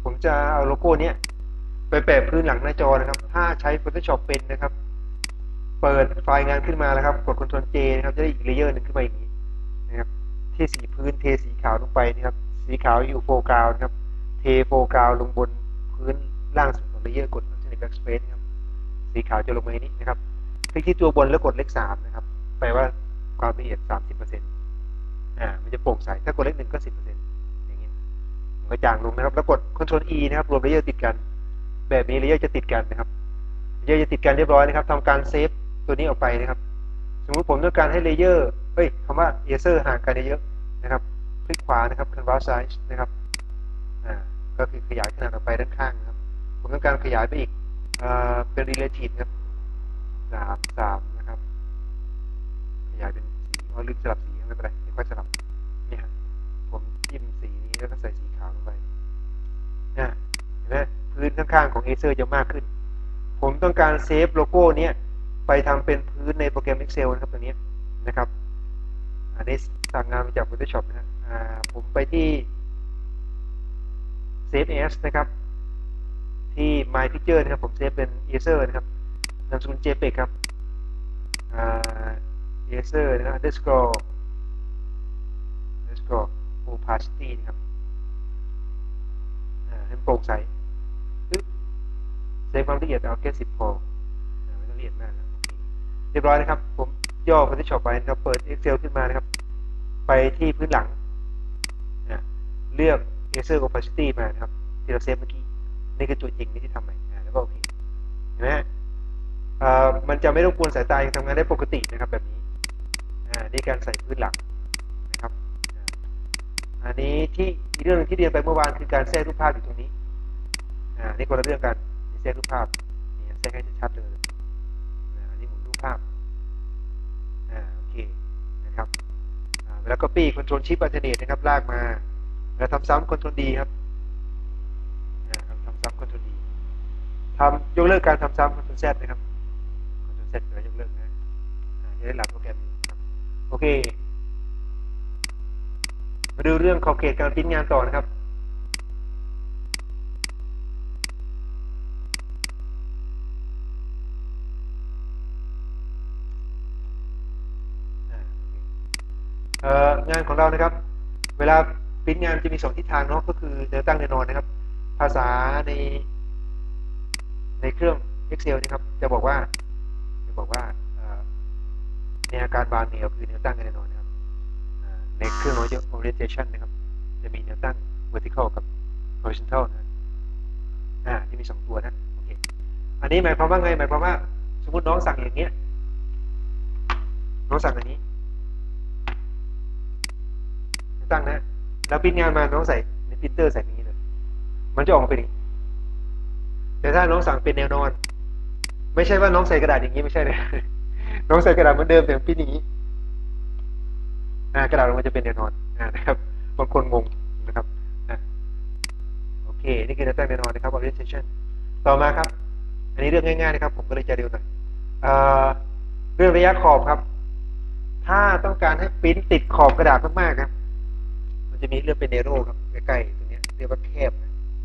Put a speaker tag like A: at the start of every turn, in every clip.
A: ผมจะเอาโลโก้เนี้ยไปแปะพื้นหลังหน้าจอนะครับถ้าใช้ Photoshop เป็นนะครับเปิดไฟล์งานขึ้นมาแล้วครับกด Ctrl J นะครับจะได้อีกเลเยอร์หนึ่งขึ้นมาอย่างนี้นะครับที่สีพื้นเทสีขาวลงไปนะครับสีขาวอยู่โฟกัสนะครับเทโฟกัสลงบนพื้นล่างสุดของเลเยอร์กด Alternate Backspace นะครับสีขาวจะลงมานี้นะครับคลิกที่ตัวบนแล้วกดเลข3นะครับแปลว่าความละเอียด 30%มันจะโปร่งใสถ้ากดเลข1ก็ 10%อย่างนี้มันก็จางลงนะครับแล้วกด Ctrl E นะครับรวมเลเยอร์ติดกันแบบนี้เลเยอร์จะติดกันนะครับเลเยอร์จะติดกันเรียบร้อยนะครับทำการเซฟตัวนี้ออกไปนะครับสมมุติผมต้องการให้เลเยอร์คำว่า eraser ห่างกันเยอะนะครับคลิกขวานะครับ canvas size นะครับก็คือขยายขนาดออกไปด้านข้างนะครับผมต้องการขยายไปอีกเป็น relative ครับ3นะครับขยายเป็นสีลืมสลับสีไม่เป็นไรไม่ค่อยสลับนี่ฮะผมจิ้มสีนี้แล้วก็ใส่สีขาวลงไปเห็นไหมพื้นข้างๆของ eraser จะมากขึ้นผมต้องการเซฟโลโก้เนี้ยไปทำเป็นพื้นในโปรแกรม Excel นะครับตัวนี้นะครับอันนี้สั่งงานมาจาก Photoshop นะผมไปที่ Save As นะครับที่ My Picture นะครับผมเซฟเป็น eraser นะครับนามสกุล JPEG ครับeraser นะครับ underscore opacity นะครับให้โปร่งใสเซฟความละเอียดเอาแค่10พอไม่ต้องละเอียดมากนะเรียบร้อยนะครับผมย่อ Photoshop ไปนะครับเปิด Excel ขึ้นมานะครับไปที่พื้นหลังเลือก eraser opacity มานะครับที่เราเซฟเมื่อกี้นี่คือตัวจริงที่ทำใหม่แล้วก็โอเคเห็นไหมมันจะไม่รบกวนสายตายังทำงานได้ปกตินะครับแบบนี้นี่การใส่พื้นหลังนะครับอันนี้ที่อีกเรื่องนึงที่เรียนไปเมื่อวานคือการแทรกรูปภาพอยู่ตรงนี้นี่คนละเรื่องกันแทรกรูปภาพนี่แทรกให้ชัดๆเลยอันนี้หมุนรูปภาพโอเคนะครับแล้วก็ปี้ Ctrl Shift Alternate นะครับลากมาแล้วทำซ้ำ Ctrl D ครับทำซ้ำ Ctrl D ยกเลิกการทำซ้ำ Ctrl Z นะครับ Ctrl Z แล้วยกเลิกนะจะได้หลับโปรแกรมครับโอเคมาดูเรื่องขอบเขตการพิมพ์งานต่อนะครับงานของเรานะครับเวลาพิมพ์งานจะมี2ทิศทางเนาะก็คือแนวตั้งแนวนอนนะครับภาษาในเครื่อง Excel นะครับจะบอกว่าในอาการบานแนวคือแนวตั้งแนวนอนนะครับในเครื่อง orientation นะครับจะมีแนวตั้ง vertical กับ horizontal นะนี่มี2ตัวนะโอเคอันนี้หมายความว่าไงหมายความว่าสมมุติน้องสั่งอย่างเงี้ยน้องสั่งอันนี้ตั้งนะแล้วพิมพ์งานมาน้องใส่ในพิมพ์เตอร์ใส่อย่างนี้เลยมันจะออกมาเป็นอย่างนี้แต่ถ้าน้องสั่งเป็นแนวนอนไม่ใช่ว่าน้องใส่กระดาษอย่างนี้ไม่ใช่นะน้องใส่กระดาษเหมือนเดิมแต่พิมพ์อย่างนี้กระดาษมันจะเป็นแนวนอนนะครับบางคนงงนะครับโอเคนี่คือแนวตั้งแนวนอนนะครับ orientation ต่อมาครับอันนี้เรื่องง่ายๆนะครับผมก็เลยจะเร็วหน่อยเรื่องระยะขอบครับถ้าต้องการให้พิมพ์ติดขอบกระดาษมากๆครับมันจะมีเรื่องเป็นเนโร่ครับใกล้ๆตรงนี้เรียกว่าแคบ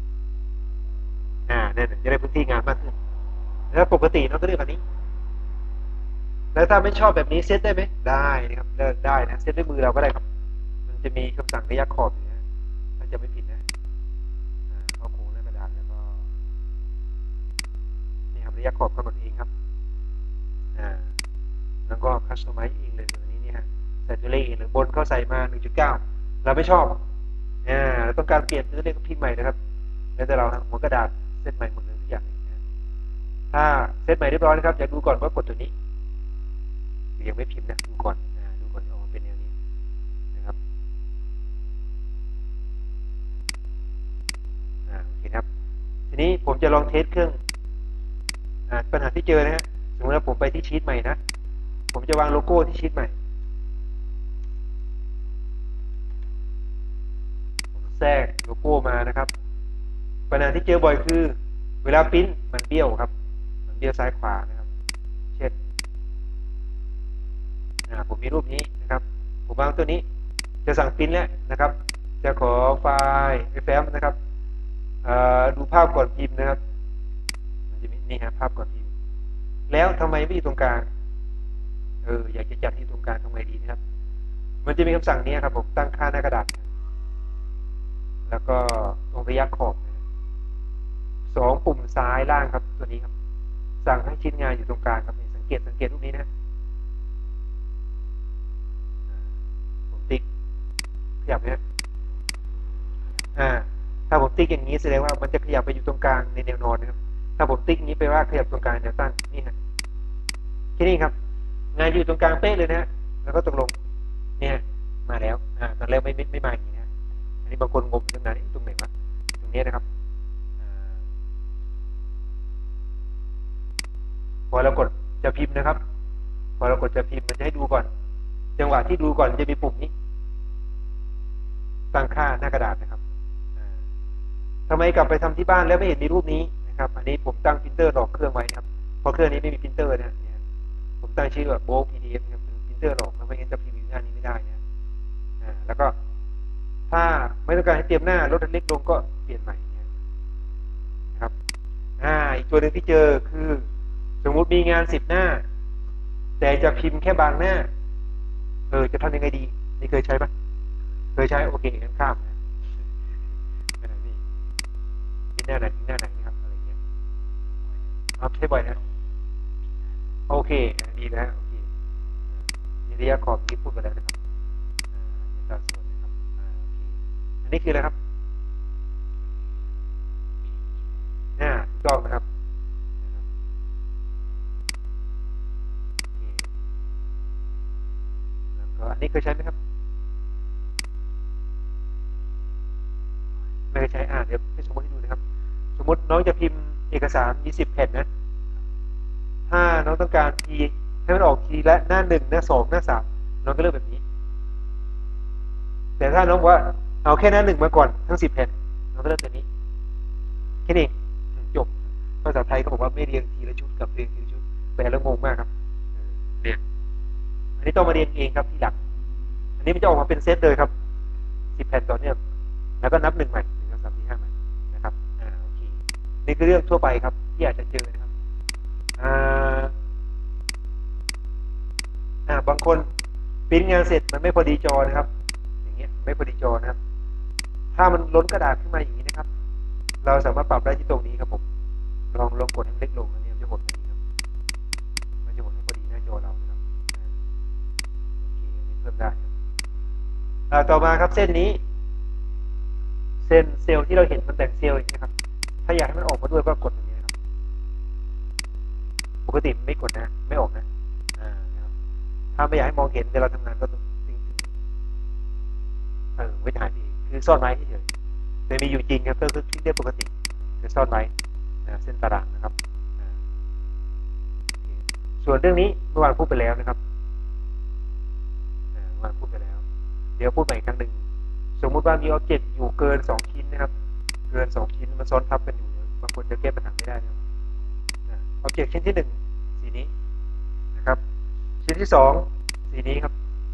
A: นั่นจะได้พื้นที่งานมากขึ้นแล้วปกติเราก็เลือกอันนี้แล้วถ้าไม่ชอบแบบนี้เซตได้ไหมได้นะครับเลือกได้นะเซตด้วยมือเราก็ได้ครับมันจะมีคำสั่งระยะขอบอย่างนี้ถ้าจะไม่ผิดนะเอาโค้งหน้ากระดาษแล้วก็นี่ครับระยะขอบกำหนดเองครับแล้วก็คัสตอมไมซ์เองเลยตัวนี้นี่ฮะใส่ตัวเลขเองหรือบนเขาใส่มา 1.9 เราไม่ชอบเราต้องการเปลี่ยนตัวเลขก็พิมพ์ใหม่นะครับแล้วแต่เราหัวกระดาษเซตใหม่หมดเลยทุกอย่างถ้าเซตใหม่เรียบร้อยนะครับอยากดูก่อนว่ากดตัวนี้ยังไม่พิมพ์นะดูก่อนออกมาเป็นแนวนี้นะครับโอเคครับทีนี้ผมจะลองเทสเครื่องปัญหาที่เจอนะฮะสมมติว่าผมไปที่ชีตใหม่นะผมจะวางโลโก้ที่ชีตใหม่ผมแทรกโลโก้มานะครับปัญหาที่เจอบ่อยคือเวลาพิมพ์มันเบี้ยวครับมันเบี้ยวซ้ายขวานะครับเช่นผมมีรูปนี้นะครับผมวางตัวนี้จะสั่งพิมพ์แล้วนะครับจะขอไฟล์ FF นะครับดูภาพก่อนพิมพ์นะครับมันจะมีนี่ฮะภาพก่อนพิมพ์แล้วทำไมไม่อยู่ตรงกลางอยากจะจัดที่ตรงกลางทำไงดีนะครับมันจะมีคำสั่งนี้ครับผมตั้งค่าหน้ากระดาษแล้วก็ตรงระยะขอบ2ปุ่มซ้ายล่างครับตัวนี้ครับสั่งให้ชิ้นงานอยู่ตรงกลางครับสังเกตรูปนี้นะผมติ๊กขยับนะถ้าผมติ๊กอย่างนี้แสดงว่ามันจะขยับไปอยู่ตรงกลางในแนวนอนนะครับถ้าผมติ๊กนี้แปลว่าขยับตรงกลางแนวตั้งนี่ฮะแค่นี้ครับงานอยู่ตรงกลางเป๊ะเลยนะแล้วก็ตรงลงเนี่ยมาแล้วตอนแรกไม่มาอย่างนี้นะอันนี้บางคนงงตรงไหนวะตรงนี้นะครับพอเรากดจะพิมพ์นะครับพอเรากดจะพิมพ์มันจะให้ดูก่อนจังหวะที่ดูก่อนจะมีปุ่มนี้ตั้งค่าหน้ากระดาษนะครับทำไมกลับไปทำที่บ้านแล้วไม่เห็นมีรูปนี้นะครับอันนี้ผมตั้งพิมพ์เตอร์หลอกเครื่องไว้ครับเพราะเครื่องนี้ไม่มีพิมพ์เตอร์นะผมตั้งชื่อว่าโบว์ PDF นะครับเป็นพิมพ์เตอร์หลอกแล้วไม่งั้นจะพิมพ์หน้านี้ไม่ได้นะแล้วก็ถ้าไม่ต้องการให้เตรียมหน้าลดเล็กลงก็เปลี่ยนใหม่นะครับอีกตัวหนึ่งที่เจอคือสมมุติมีงาน10 หน้าแต่จะพิมพ์แค่บางหน้าจะทำยังไงดีนี่เคยใช้ปะเคยใช้โอเคงั้นข้ามนะนี่พิมพ์หน้าไหนนะครับอะไรเงี้ยใช้บ่อยนะโอเคดีนะโอเคมีระยะขอบที่พูดไปแล้วนะครับในตอนส่วนนะครับโอเคอันนี้คืออะไรครับถูกต้องนะครับอันนี้เคยใช้ไหมครับไม่เคยใช้เดี๋ยวให้สมมติให้ดูนะครับสมมติน้องจะพิมพ์เอกสาร20 แผ่นนะถ้าน้องต้องการทีให้มันออกทีละหน้า1หน้า2หน้า3น้องก็เลือกแบบนี้แต่ถ้าน้องว่าเอาแค่หน้า1มาก่อนทั้ง10 แผ่นน้องก็เลือกแบบนี้แค่นี้จบภาษาไทยเขาบอกว่าไม่เรียงทีละชุดกับเรียงทีละชุดแปลแล้วงงมากครับเรียงอันนี้ต้องมาเรียนเองครับทีหลังอันนี้มันจะออกมาเป็นเซตเลยครับ10 แผ่นต่อเนื่องแล้วก็นับ1ใหม่1 2 3 4 5ใหม่นะครับโอเคนี่คือเรื่องทั่วไปครับที่อาจจะเจอนะครับบางคนปริ้นงานเสร็จมันไม่พอดีจอนะครับอย่างเงี้ยไม่พอดีจอนะครับถ้ามันล้นกระดาษขึ้นมาอย่างนี้นะครับเราสามารถปรับได้ที่ตรงนี้ครับผมลองกดให้เล็กลงอันนี้มันจะหดให้ครับมันจะหดให้พอดีหน้าจอเรานะครับโอเคอันนี้เพิ่มได้ต่อมาครับเส้นนี้เส้นเซลล์ที่เราเห็นมันแบ่งเซลล์อย่างนี้ครับถ้าอยากให้มันออกมาด้วยก็กดอย่างนี้นะครับปกติไม่กดนะไม่ออกนะถ้าไม่อยากให้มองเห็นเวลาทำงานก็ต้องทิ้งไม่ถ่ายดีคือซ่อนไว้เฉยๆแต่มีอยู่จริงครับก็คือทิ้งได้ปกติจะซ่อนไว้เส้นตารางนะครับส่วนเรื่องนี้เมื่อวานพูดไปแล้วนะครับเมื่อวานพูดไปแล้วเดี๋ยวพูดใหม่อีกครั้งหนึ่งสมมุติว่ามีอ็อบเจกต์อยู่เกิน2 ชิ้นนะครับเกิน2 ชิ้นมันซ้อนทับกันอยู่บางคนจะแก้ปัญหาไม่ได้นะครับอ็อบเจกต์ชิ้นที่1สีนี้นะครับชิ้นที่2สีนี้ครับ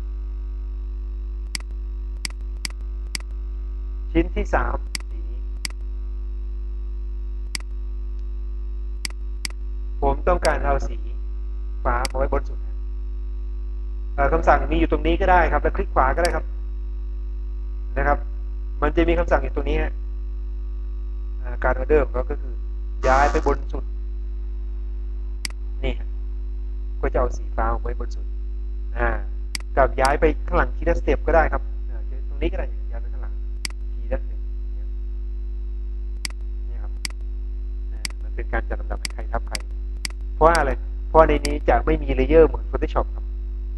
A: ชิ้นที่3สีนี้ผมต้องการเอาสีฟ้ามาไว้บนสุดคำสั่งมีอยู่ตรงนี้ก็ได้ครับแล้วคลิกขวาก็ได้ครับนะครับมันจะมีคำสั่งอยู่ตรงนี้การออเดอร์ก็คือย้ายไปบนสุดนี่ก็จะเอาสีฟ้าไว้บนสุดกับย้ายไปข้างหลังทีละสเต็ปก็ได้ครับตรงนี้ก็ได้ย้ายไปข้างหลังทีละ1นี่ครับมันเป็นการจัดลำดับให้ใครทับใครเพราะอะไรเพราะในนี้จะไม่มีเลเยอร์เหมือน Photoshop ครับ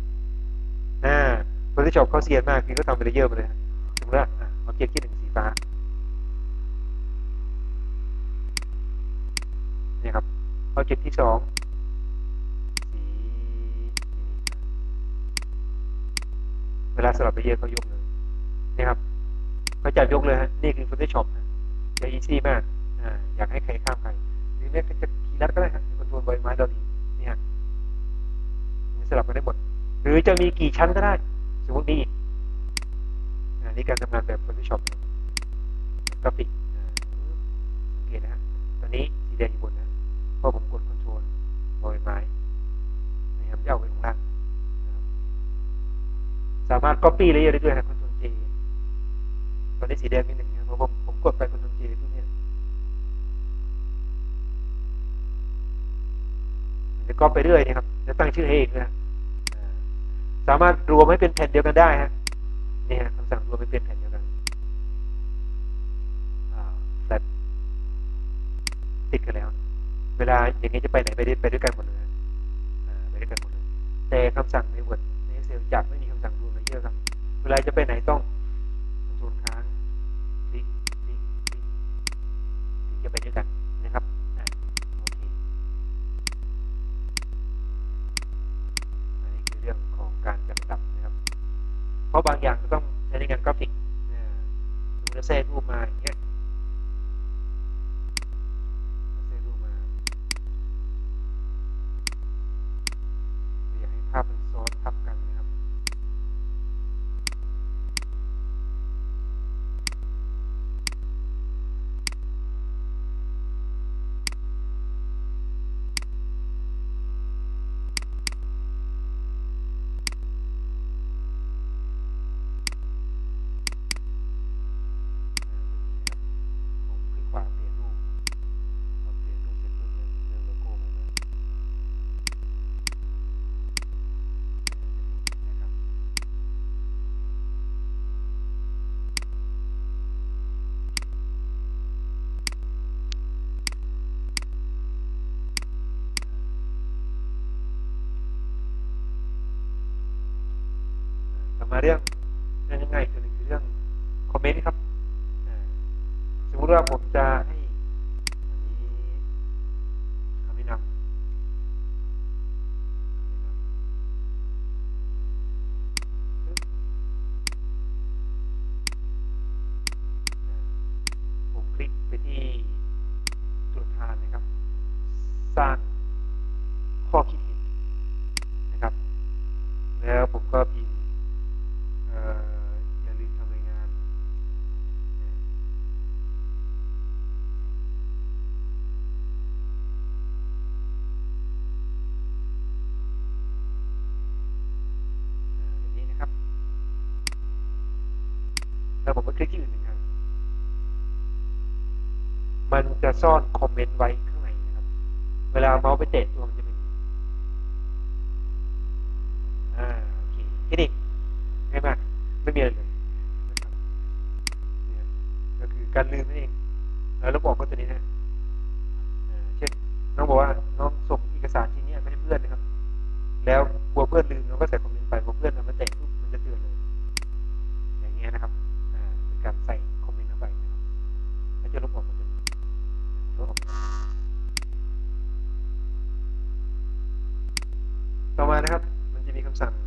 A: Photoshop เขาเซียนมากคือเขาทำเป็นเลเยอร์มาเลยสมมติว่าเอาเกียร์ที่1สีฟ้านี่ครับเอาเกียร์ที่2สีเวลาสลับเลเยอร์เขายกเลยนี่ครับเขาจับยกเลยฮะนี่คือ Photoshop จะ easy มากอยากให้ใครข้ามใครหรือแม้จะคีย์ลัดก็ได้ครับคอนโทรลใบไม้เราดีนี่ฮะสลับกันได้หมดหรือจะมีกี่ชั้นก็ได้สมมติมีนี่การทำงานแบบ Photoshop กราฟิกแดงอยู่บนนะเพราะผมกดคอนโทรลบอลไม้นี่ครับจะเอาไปลงล่างนะครับสามารถ copy เลเยอร์ได้ด้วยนะคอนโทรล J ตอนนี้สีแดงมีหนึ่งนะเพราะผมกดไปคอนโทรล J ทุกเนี่ยจะก๊อปไปเรื่อยนะครับจะตั้งชื่อให้เองนะสามารถรวมให้เป็นแผ่นเดียวกันได้ฮะนี่ฮะคำสั่งรวมให้เป็นแผ่นเดียวกันแฟลชติดกันแล้วเวลาอย่างนี้จะไปไหนไปด้วยกันหมดเลยไปด้วยกันหมดเลยแต่คำสั่งใน Word ใน Excel จะไม่มีคำสั่งรวมเลเยอร์ครับเวลาจะไปไหนต้องคอนโทรลค้างคลิกคลิกคลิกถึงจะไปด้วยกันนะครับโอเคอันนี้คือเรื่องของการจัดลำดับนะครับเพราะบางอย่างก็ต้องใช้ในงานกราฟิกสมมติแทรกรูปมาอย่างเงี้ยภาพเป็นซ้อนทับกันนะครับผมคลิกขวาเปลี่ยนรูปพอเปลี่ยนรูปเสร็จปุ๊บเนี่ยเลือกโลโก้มานะครับต่อมาเรื่องง่ายๆตัวนึงคือเรื่องคอมเมนต์ครับสมมติว่าผมจะให้อันนี้คำแนะนำผมคลิกไปที่ตัวทานนะครับสร้างข้อคิดเห็นนะครับแล้วผมก็พิมพ์อย่าลืมทำรายงานอย่างนี้นะครับแล้วผมก็คลิกที่อื่นหนึ่งครั้งมันจะซ่อนคอมเมนต์ไว้ข้างในนะครับเวลาเมาส์ไปเตะตัวมันจะเป็นโอเคแค่นี้ง่ายมากไม่มีอะไรเลยนะครับเนี่ยก็คือการลืมนั่นเองแล้วเราบอกก็ตัวนี้นะเช่นน้องบอกว่าน้องส่งเอกสารชิ้นนี้ไปให้เพื่อนนะครับแล้วกลัวเพื่อนลืมน้องก็ใส่คอมเมนต์ไปพอเพื่อนเอามาเตะปุ๊บมันจะเตือนเลยอย่างเงี้ยนะครับเป็นการใส่คอมเมนต์เข้าไปนะครับถ้าจะลบออกมันจะลบออกต่อมานะครับมันจะมีคำสั่ง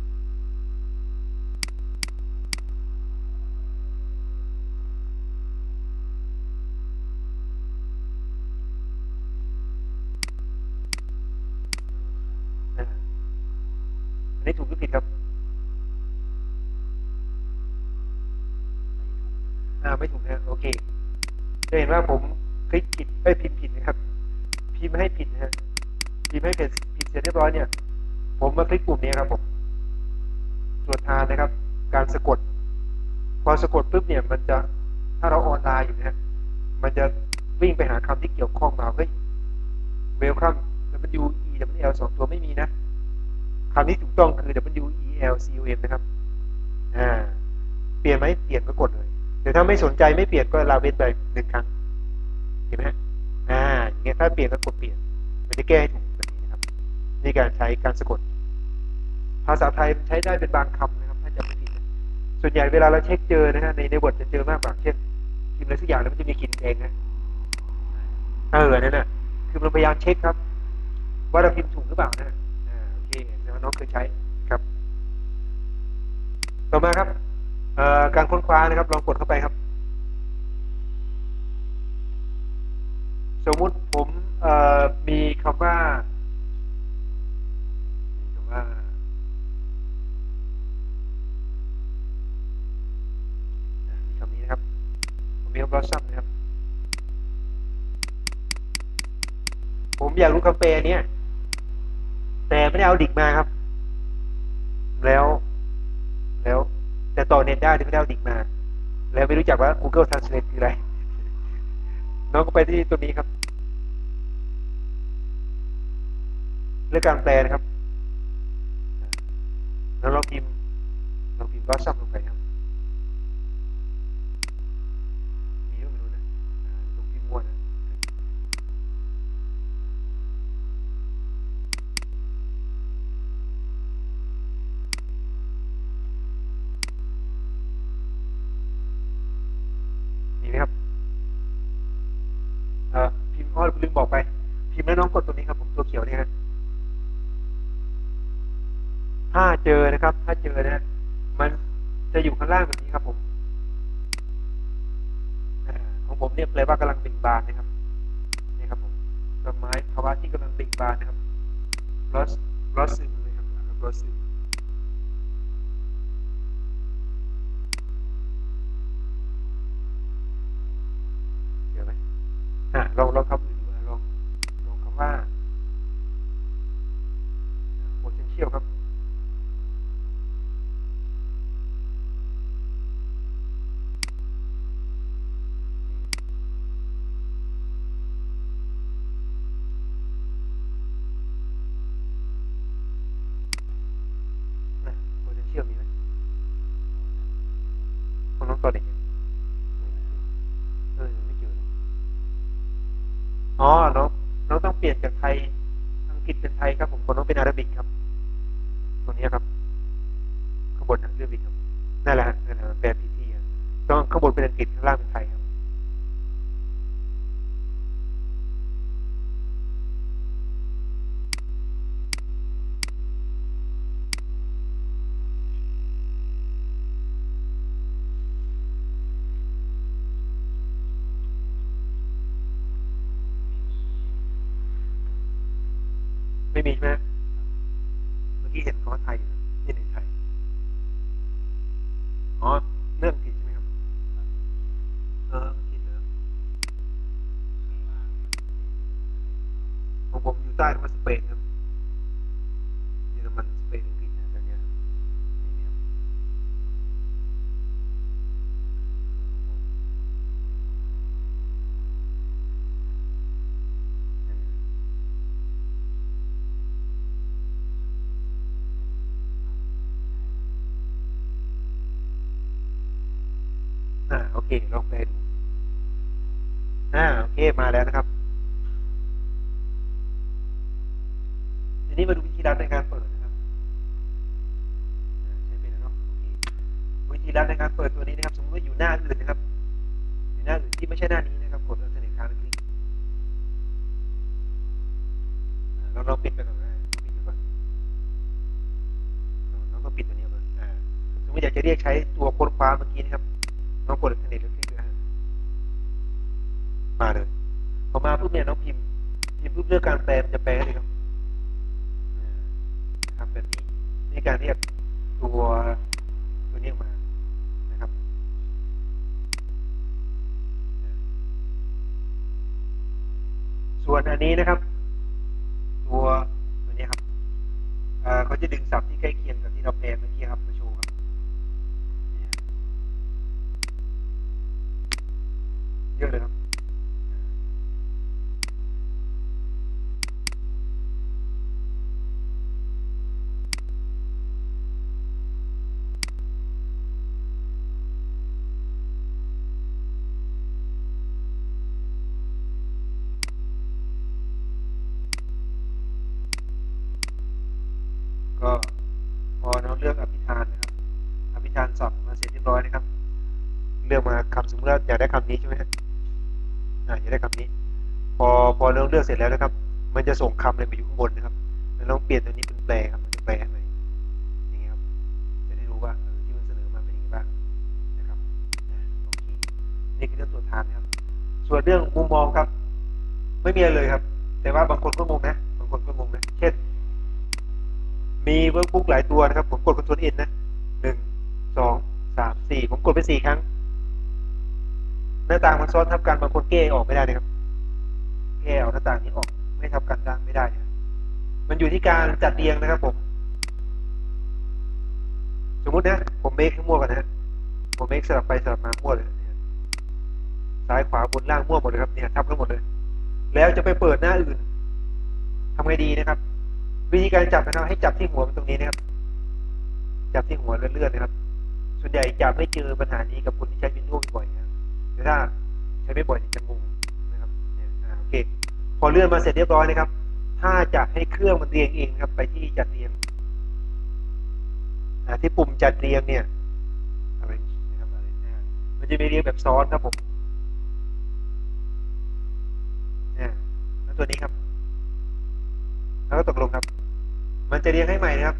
A: อันนี้ถูกหรือผิดครับไม่ถูกนะโอเคจะเห็นว่าผมคลิกผิดพิมพ์ผิดนะครับพิมพ์ให้ผิดนะฮะพิมพ์ให้ผิดเสร็จเรียบร้อยเนี่ยผมมาคลิกปุ่มนี้ครับผมตรวจทานนะครับการสะกดพอสะกดปุ๊บเนี่ยมันจะถ้าเราออนไลน์อยู่นะฮะมันจะวิ่งไปหาคำที่เกี่ยวข้องมาเฮ้ย welcome W E W L 2ตัวไม่มีนะคำที่ถูกต้องคือ W E L C O M นะครับเปลี่ยนไหมเปลี่ยนก็กดเลยแต่ถ้าไม่สนใจไม่เปลี่ยนก็ลาเว้นไป1 ครั้งเห็นไหมฮะอย่างเงี้ยถ้าเปลี่ยนก็กดเปลี่ยนมันจะแก้ให้ถูกแบบนี้นะครับนี่การใช้การสะกดภาษาไทยใช้ได้เป็นบางคำนะครับถ้าจำไม่ผิดนะส่วนใหญ่เวลาเราเช็คเจอนะฮะในบทจะเจอมากกว่าเช่นพิมพ์อะไรสักอย่างแล้วมันจะมีขีดแดงนะนั่นน่ะคือมันพยายามเช็คครับว่าเราพิมพ์ถูกหรือเปล่านะโอเคแสดงว่าน้องเคยใช้ครับต่อมาครับการค้นคว้านะครับลองกดเข้าไปครับสมมุติผมมีคำว่าคำนี้นะครับผมมีคำว่าซ้ำนะครับผมอยากรู้คำแปลเนี้ยแต่ไม่ได้เอาดิ่งมาครับแล้วแล้วแต่ต่อเน็ตได้ที่ไม่ได้เอาดิ่งมาแล้วไม่รู้จักว่า Google Translate คืออะไรน้องก็ไปที่ตัวนี้ครับเรื่องการแปลนะครับแล้วลองพิมพ์ก็ซับลงไปครับมีหรือไม่รู้นะลองพิมพ์มั่วนะมีไหมครับพิมพ์ลืมบอกไปพิมพ์แล้วน้องกดตัวนี้ครับผมตัวเขียวนี่ฮะถ้าเจอนะครับถ้าเจอนะมันจะอยู่ข้างล่างแบบนี้ครับผมของผมเนี่ยแปลว่ากำลังเบ่งบานนะครับนี่ครับผมดอกไม้ภาวะที่กำลังเบ่งบานนะครับรอสซึมเลยครับรอสซึมเจอไหมลองคำอื่นดูลองคำว่า potential ครับpotential มีไหมของน้องตัวเด็กไม่เจออ๋อน้องต้องเปลี่ยนจากไทยอังกฤษเป็นไทยครับผมของน้องเป็นอาหรับิกครับตรงนี้ครับข้างบนอาหรับิกครับนั่นแหละแปลผิดที่ต้องข้างบนเป็นอังกฤษข้างล่างเป็นไทยครับไม่มีใช่ไหมเมื่อกี้เห็นคำว่าไทยอยู่นี่หนึ่งไทยอ๋อเรื่องผิดใช่ไหมครับผิดเหรอของผมอยู่ใต้คำว่าสเปนครับเยอรมันสเปนอังกฤษนะอย่างเงี้ยโอเคลองแปลดูโอเคมาแล้วนะครับทีนี้มาดูวิธีรัดในการเปิดนะครับใช้เป็นแล้วเนาะโอเควิธีรัดในการเปิดตัวนี้นะครับสมมติว่าอยู่หน้าอื่นนะครับอยู่หน้าอื่นที่ไม่ใช่หน้านี้นะครับกดอัลเทอร์เนทค้างคลิกเราปิดไปก่อนนะปิดไปก่อนน้องก็ปิดตัวนี้ก่อนสมมติอยากจะเรียกใช้ตัวค้นคว้าเมื่อกี้นะครับน้องกดอัลเทอร์เนทแล้วคลิกนะมาเลยพอมาปุ๊บเนี่ยน้องพิมพ์ปุ๊บเรื่องการแปลมันจะแปลเลยครับครับแบบนี้นี่การเรียกตัวนี้ออกมานะครับส่วนอันนี้นะครับตัวนี้ครับเขาจะดึงศัพท์ที่ใกล้เคียงกับที่เราแปลเมื่อกี้ครับมาโชว์ครับเยอะเลยครับก็พอเราเลือกอภิธานนะครับอภิธานศัพท์มาเสร็จเรียบร้อยนะครับเลือกมาคำสมมติว่าอยากได้คำนี้ใช่ไหมอยากได้คำนี้พอเราเลือกเสร็จแล้วนะครับมันจะส่งคำเลยไปอยู่ข้างบนนะครับแล้วลองเปลี่ยนตัวนี้เป็นแปลครับมันจะแปลให้ใหม่อย่างนี้ครับจะได้รู้ว่าที่มันเสนอมาเป็นยังไงบ้างนะครับโอเคนี่คือเรื่องตัวทานนะครับส่วนเรื่องมุมมองครับไม่มีอะไรเลยครับแต่ว่าบางคนก็งงนะบางคนก็งงนะเช่นมีเวิร์กบุ๊กหลายตัวนะครับผมกด Ctrl N นะ1 2 3 4ผมกดไป4 ครั้งหน้าต่างมันซ้อนทับกันบางคนแก้ออกไม่ได้นะครับแก้เอาหน้าต่างนี้ออกไม่ไม่เท่ากันได้ไม่ได้นะมันอยู่ที่การจัดเรียงนะครับผมสมมุตินะผมเมคให้มั่วกันนะผมเมคสลับไปสลับมามั่วเลยซ้ายขวาบนล่างมั่วหมดเลยครับเนี่ยทับกันหมดเลยแล้วจะไปเปิดหน้าอื่นทำไงดีนะครับวิธีการจับนะครับให้จับที่หัวมันตรงนี้นะครับจับที่หัวเลื่อนๆนะครับส่วนใหญ่จะไม่เจอปัญหานี้กับคนที่ใช้ Windows บ่อยนะครับแต่ถ้าใช้ไม่บ่อยจะงงนะครับเนี่ยโอเคพอเลื่อนมาเสร็จเรียบร้อยนะครับถ้าจะให้เครื่องมันเรียงเองครับไปที่จัดเรียงที่ปุ่มจัดเรียงเนี่ยอะไรนะครับอะไรมันจะมีเรียงแบบซ้อนครับผมเนี่ยแล้วตัวนี้ครับแล้วก็ตกลงครับมันจะเรียงให้ใหม่นะครับ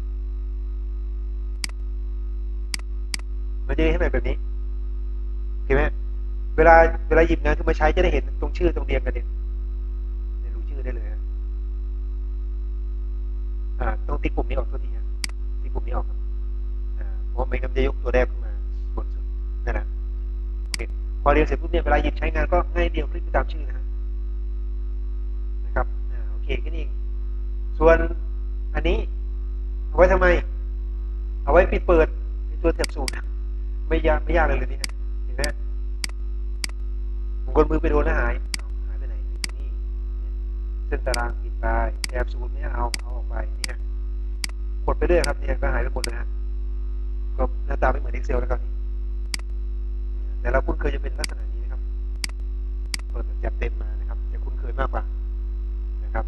A: มันจะเรียงให้ใหม่แบบนี้เห็นไหมเวลาหยิบงานขึ้นมาใช้จะได้เห็นตรงชื่อตรงเรียงกันเนี่ยรู้ชื่อได้เลยต้องติ๊กปุ่มนี้ออกตัวทีนะติ๊กปุ่มนี้ออกครับเพราะไม่งั้นจะยกตัวแรกขึ้นมาบนสุดนั่นแหละโอเคพอเรียงเสร็จปุ๊บเนี่ยเวลาหยิบใช้งานก็ง่ายเดียวคลิกไปตามชื่อนะครับโอเคแค่นี้เองส่วนอันนี้เอาไว้ทำไมเอาไว้ปิดเปิดเป็นตัวแถบสูตรไม่ยากเลยนี่เห็นไหมผมกดมือไปโดนแล้วหายไปไหนนี่เส้นตารางปิดไปแถบสูตรไม่เอาออกไปเนี่ยกดไปเรื่อยครับเนี่ยก็หายไปหมดเลยฮะก็หน้าตาไม่เหมือน Excel แล้วครับนี่แต่เราคุ้นเคยจะเป็นลักษณะนี้นะครับเปิดแบบแถบเต็มมานะครับจะคุ้นเคยมากกว่านะครับ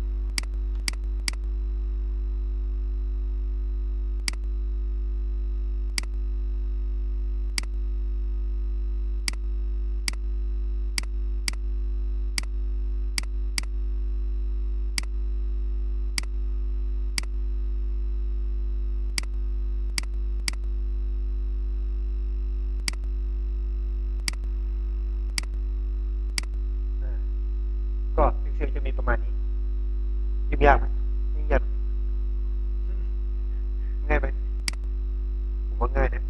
A: ก็ Excel จะมีประมาณนี้ยุ่งยากไหมยุ่งยากง่ายไหมผมว่าง่ายนะ